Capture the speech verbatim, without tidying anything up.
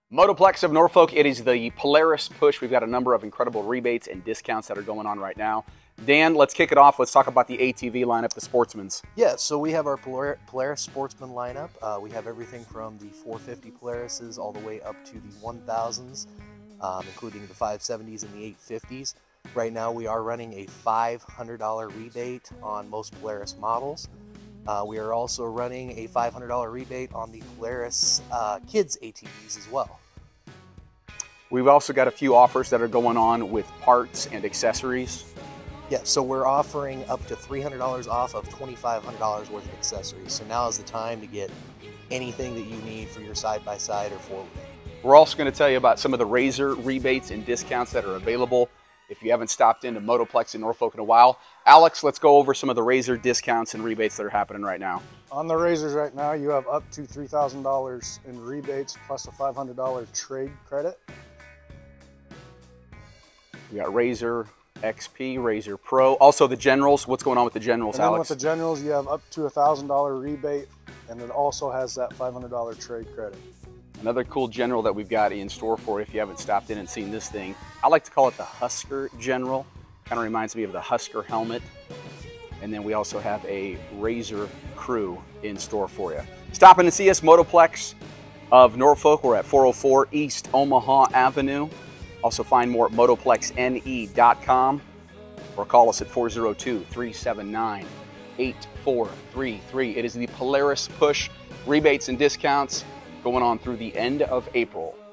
Motoplex of Norfolk, it is the Polaris push. We've got a number of incredible rebates and discounts that are going on right now. Dan, let's kick it off. Let's talk about the A T V lineup, the Sportsman's. Yeah, so we have our Polaris Sportsman lineup. Uh, we have everything from the four fifty Polarises all the way up to the one thousands, um, including the five seventies and the eight fifties. Right now we are running a five hundred dollar rebate on most Polaris models. Uh, we are also running a five hundred dollar rebate on the Polaris uh, Kids A T Vs as well. We've also got a few offers that are going on with parts and accessories. Yeah, so we're offering up to three hundred dollars off of twenty-five hundred dollars worth of accessories. So now is the time to get anything that you need for your side-by-side or four-wheel. We're also going to tell you about some of the Razor rebates and discounts that are available if you haven't stopped into Motoplex in Norfolk in a while. Alex, let's go over some of the Razor discounts and rebates that are happening right now. On the Razors right now, you have up to three thousand dollars in rebates plus a five hundred dollar trade credit. We got Razor X P, Razor Pro. Also the Generals. What's going on with the Generals, and then Alex? With the Generals, you have up to a one thousand dollar rebate, and it also has that five hundred dollar trade credit. Another cool General that we've got in store for if you haven't stopped in and seen this thing. I like to call it the Husker General. Kind of reminds me of the Husker helmet. And then we also have a Razor Crew in store for you. Stop in to see us, Motoplex of Norfolk. We're at four oh four East Omaha Avenue. Also find more at motoplex N E dot com or call us at four oh two, three seven nine, eight four three three. It is the Polaris push, rebates and discounts going on through the end of April.